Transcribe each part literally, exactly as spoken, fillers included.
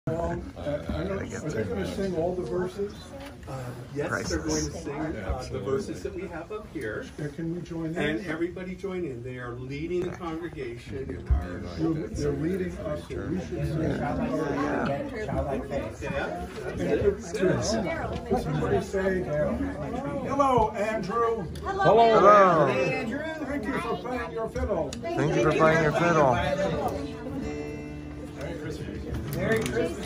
Um, uh, I know, are they going to sing all the verses? Uh, yes, Priceless. they're going to sing uh, the verses that we have up here. Uh, Can we join in? And everybody join in. They are leading the congregation in our... They're, they're leading us, so we should sing. Childlike faith. Yeah. Could somebody say, hello, Andrew. Hello. Hello. Hey, Andrew. Thank you for playing your fiddle. Thank you for playing your fiddle. Merry Christmas.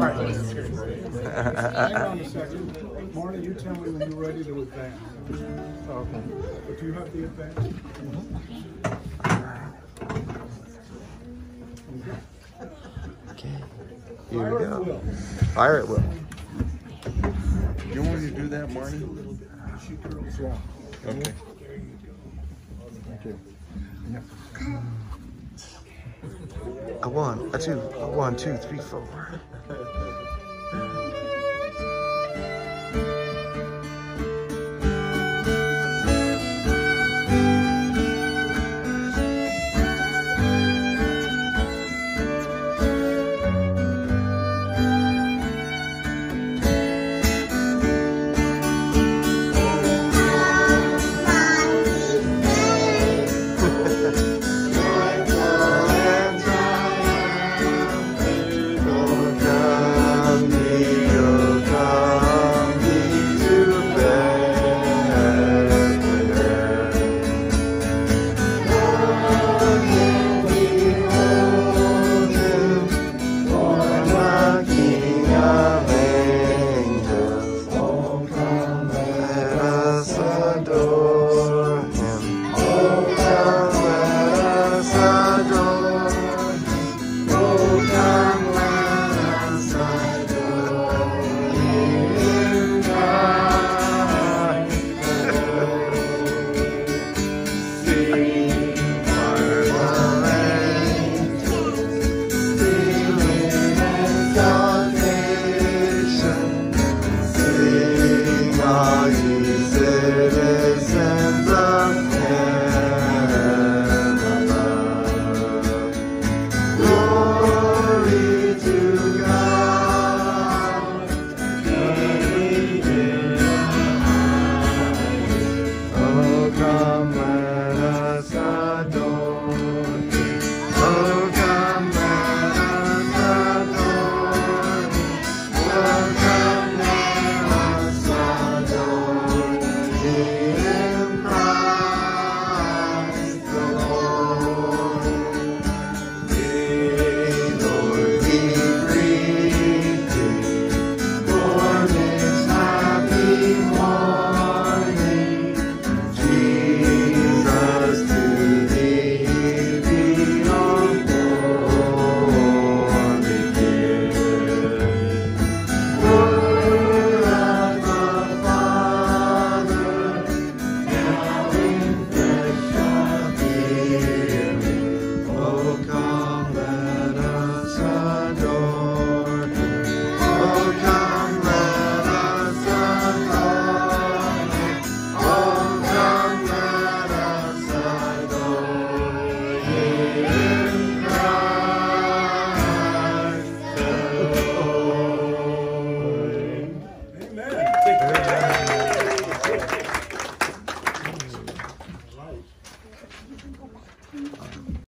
Hang on a second. Marty, you tell me when you're ready to advance. Okay. But do you have the advance? Okay. Here we go. Fire at will. You want me to do that, Marty? Okay. Okay. A one, a two, a one, two, three, four.